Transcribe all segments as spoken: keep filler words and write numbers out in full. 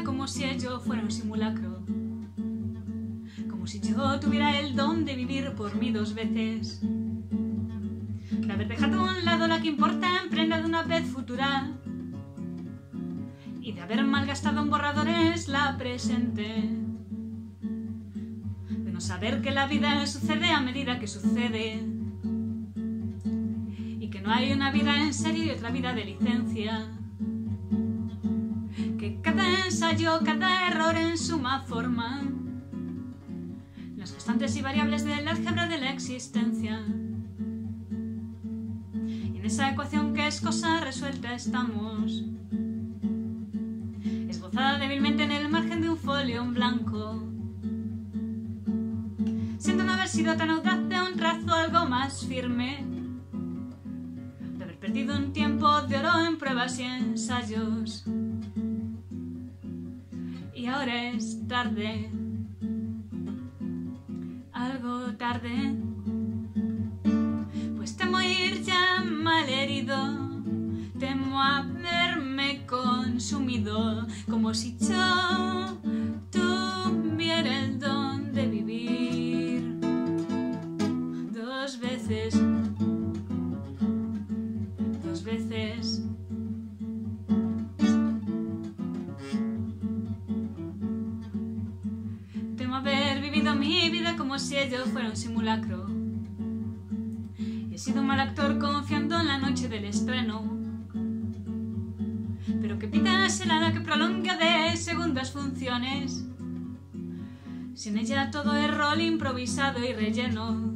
como si ello fuera un simulacro, como si yo tuviera el don de vivir por mí dos veces, de haber dejado a un lado la que importa en prenda de una vez futura y de haber malgastado en borradores la presente, de no saber que la vida sucede a medida que sucede y que no hay una vida en serio y otra vida de licencia, que cada ensayo, cada error en suma forma las constantes y variables del álgebra de la existencia. Y en esa ecuación que es cosa resuelta estamos, esbozada débilmente en el margen de un folio en blanco. Siento no haber sido tan audaz de un trazo algo más firme, de haber perdido un tiempo de oro en pruebas y ensayos. Y ahora es tarde, algo tarde, pues temo ir ya malherido, temo haberme consumido, como si yo tuviera el don de vivir dos veces, dos veces. Temo haber vivido mi vida como si ello fuera un simulacro. He sido un mal actor confiando en la noche del estreno, pero que pida helada que prolongue de segundas funciones. Sin ella todo es rol improvisado y relleno.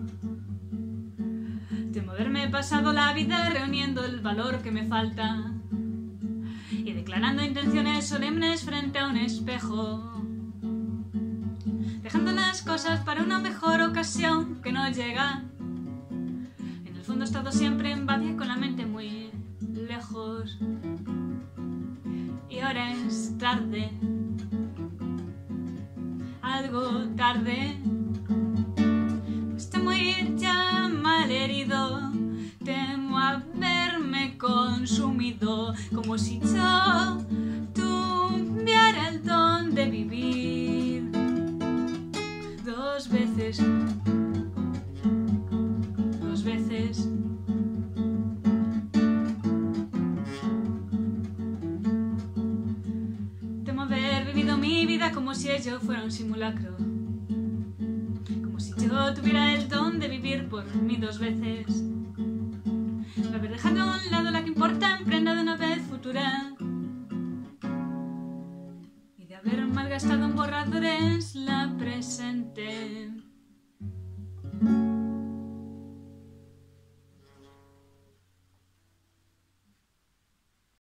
Temo haberme pasado la vida reuniendo el valor que me falta y declarando intenciones solemnes frente a un espejo, dejando las cosas para una mejor ocasión que no llega. En el fondo he estado siempre en Baviera con la mente muy lejos. Y ahora es tarde, algo tarde, pues temo ir ya malherido, temo haberme consumido, como si yo tuviera el don de vivir dos veces, dos veces. Temo haber vivido mi vida como si ello fuera un simulacro, como si yo tuviera el don de vivir por mí dos veces, de haber dejado a un lado la que importa en prenda de una vez futura y de haber malgastado en borradores la presente.